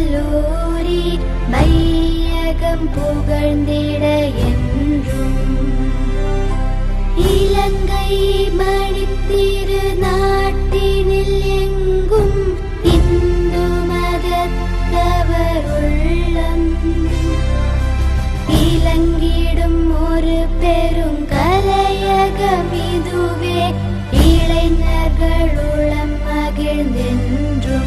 கல்லூரி மையகம் புகழ்ந்திட என்றும் இலங்கை மணித்திரு நாட்டினில் எங்கும் இந்து மதத்தவர் உள்ளம் இலங்கிடும் ஒரு பெருங்கலையகம் இதுவே இளைஞர்களுளம் மகிழ்ந்தென்றும்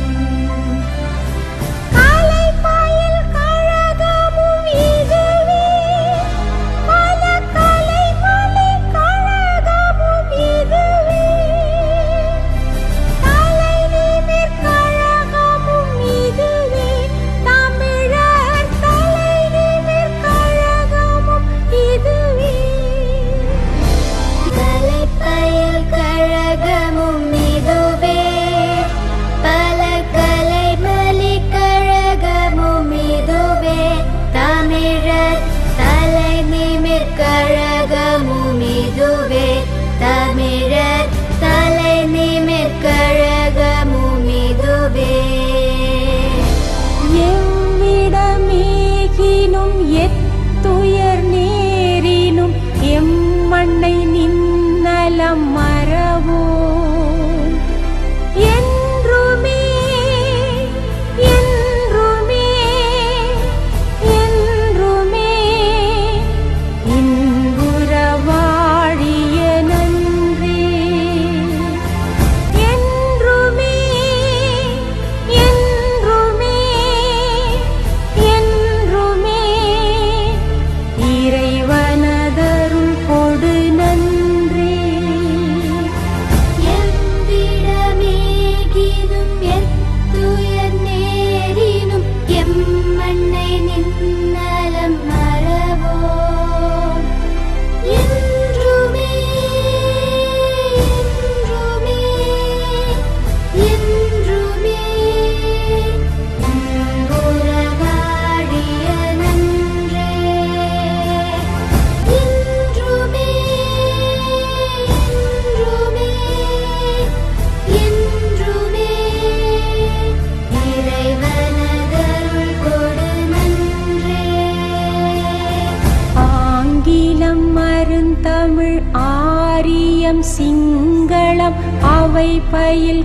சிங்களம் அவை பயில்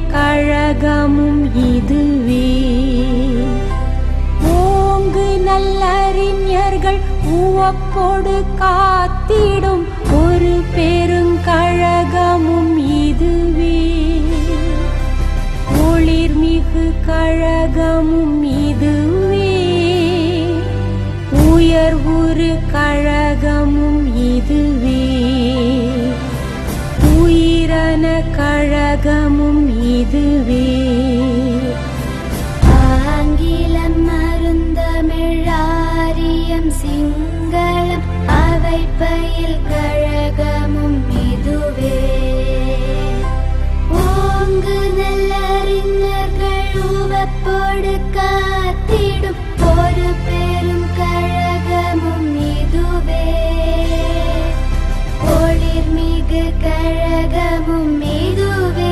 கழகமும் இதுவே ஓங்கு நல்லறிஞர்கள் உவப்போடு காத்திடும் ஒரு பெருங்கழகமும் இதுவே ஒளிர்மிகு கழகமும் இதுவே உயர்வுறு கழகமும் இதுவே உயிரான கழகமும் இதுவே ஆங்கிலம் மருந்தமிழாரியம் சிங்களம் அவை பயில் கழகமும் இதுவே ஓங்கு நல்லறிஞர்கள் உவப்போடு காத்திடும் ஒரு பெரும் கழகமும் இதுவே ஒளிர்மிகு கழகமும் இதுவே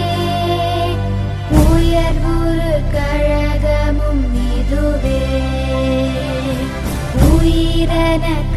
உயர்வுறு கழகமும் இதுவே உயிரான